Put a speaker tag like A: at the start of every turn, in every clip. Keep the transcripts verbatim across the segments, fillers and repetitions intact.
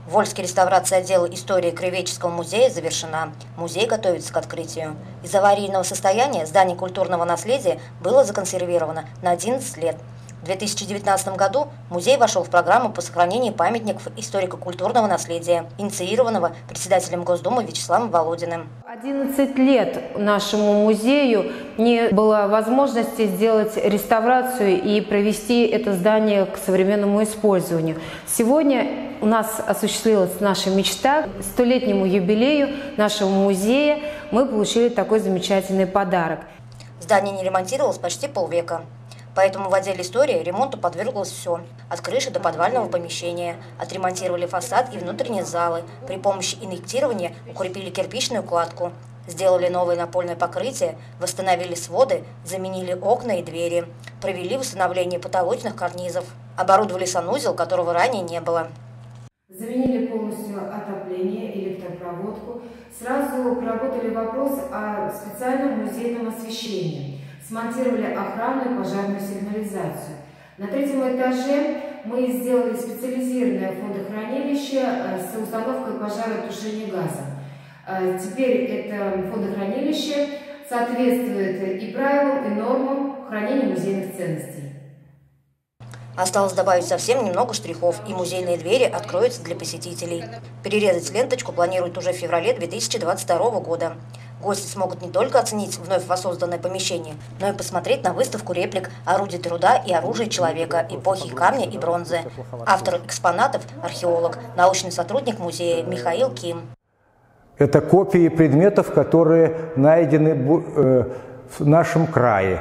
A: Вольский реставрация отдела истории Краеведческого музея завершена. Музей готовится к открытию. Из аварийного состояния здание культурного наследия было законсервировано на одиннадцать лет. В две тысячи девятнадцатом году музей вошел в программу по сохранению памятников историко-культурного наследия, инициированного председателем Госдумы Вячеславом Володиным.
B: одиннадцать лет нашему музею не было возможности сделать реставрацию и провести это здание к современному использованию. Сегодня у нас осуществилась наша мечта. К столетнему юбилею нашего музея мы получили такой замечательный подарок.
A: Здание не ремонтировалось почти полвека. Поэтому в отделе истории ремонту подверглось все. От крыши до подвального помещения. Отремонтировали фасад и внутренние залы. При помощи инъектирования укрепили кирпичную кладку. Сделали новое напольное покрытие, восстановили своды, заменили окна и двери. Провели восстановление потолочных карнизов. Оборудовали санузел, которого ранее не было.
B: Заменили полностью отопление, электропроводку. Сразу проработали вопрос о специальном музейном освещении. Смонтировали охранную пожарную сигнализацию. На третьем этаже мы сделали специализированное фондохранилище с установкой пожаротушения газа. Теперь это фондохранилище соответствует и правилам, и нормам хранения музейных ценностей.
A: Осталось добавить совсем немного штрихов, и музейные двери откроются для посетителей. Перерезать ленточку планируют уже в феврале две тысячи двадцать второго года. Гости смогут не только оценить вновь воссозданное помещение, но и посмотреть на выставку реплик орудий труда и оружия человека эпохи камня и бронзы. Автор экспонатов – археолог, научный сотрудник музея Михаил Ким.
C: Это копии предметов, которые найдены в нашем крае.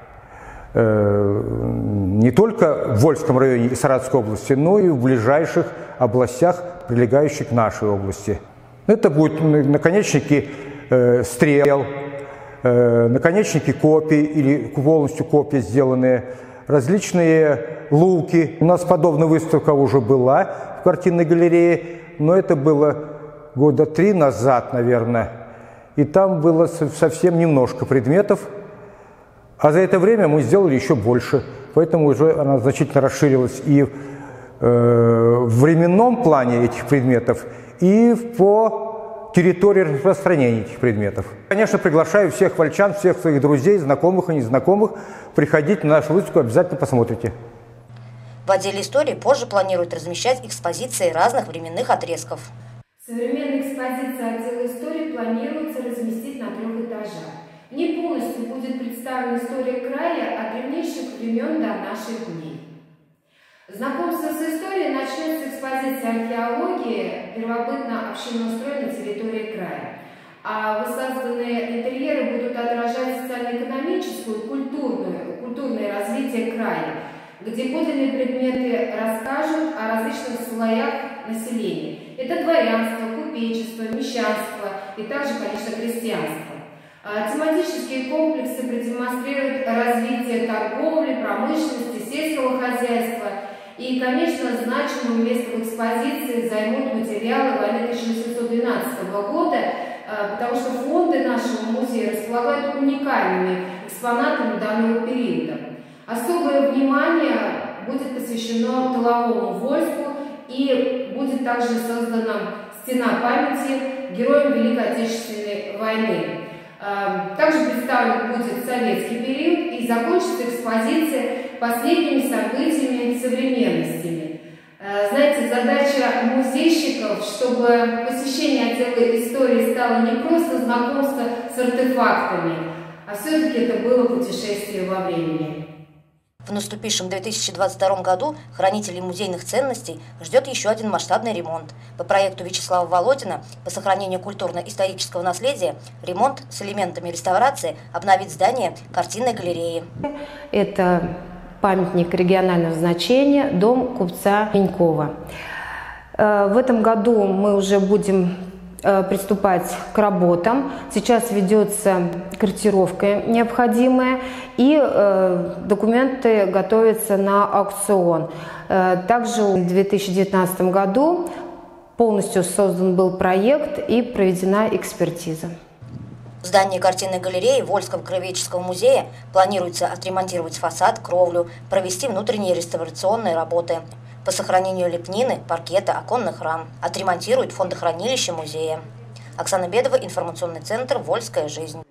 C: Не только в Вольском районе и Саратовской области, но и в ближайших областях, прилегающих к нашей области. Это будут наконечники стрел, наконечники копий или полностью копии сделанные, различные луки. У нас подобная выставка уже была в картинной галерее, но это было года три назад, наверное. И там было совсем немножко предметов. А за это время мы сделали еще больше, поэтому уже она значительно расширилась и э, в временном плане этих предметов, и по территории распространения этих предметов. Конечно, приглашаю всех вольчан, всех своих друзей, знакомых и незнакомых приходить на нашу выставку, обязательно посмотрите.
A: В отделе истории позже планируют размещать экспозиции разных временных отрезков.
B: Современная экспозиция отдела истории планируется разместить на трех этажах. В ней полностью будет представлена история края от древнейших времен до наших дней. Знакомство с историей начнется с экспозиции археологии первобытно-общинного строя на территории края. А воссозданные интерьеры будут отражать социально-экономическое и культурное, культурное развитие края, где подлинные предметы расскажут о различных слоях населения. Это дворянство, купечество, мещанство и также, конечно, крестьянство. Тематические комплексы продемонстрируют развитие торговли, промышленности, сельского хозяйства. И, конечно, значимое место в экспозиции займут материалы войны тысяча восемьсот двенадцатого года, потому что фонды нашего музея располагают уникальными экспонатами данного периода. Особое внимание будет посвящено тыловому войску, и будет также создана стена памяти героям Великой Отечественной войны. Также представлен будет советский период и закончится экспозиция последними событиями современности. Знаете, задача музейщиков, чтобы посещение отдела истории стало не просто знакомство с артефактами, а все-таки это было путешествие во времени.
A: В наступившем две тысячи двадцать втором году хранителей музейных ценностей ждет еще один масштабный ремонт. По проекту Вячеслава Володина по сохранению культурно-исторического наследия ремонт с элементами реставрации обновит здание картинной галереи.
B: Это памятник регионального значения, дом купца Пенькова. В этом году мы уже будем приступать к работам. Сейчас ведется корректировка необходимая, и э, документы готовятся на аукцион. Э, также в две тысячи девятнадцатом году полностью создан был проект и проведена экспертиза.
A: В здании картинной галереи Вольского краеведческого музея планируется отремонтировать фасад, кровлю, провести внутренние реставрационные работы. по сохранению лепнины, паркета, оконных рам. Отремонтируют фондохранилище музея. Оксана Бедова, информационный центр «Вольская жизнь».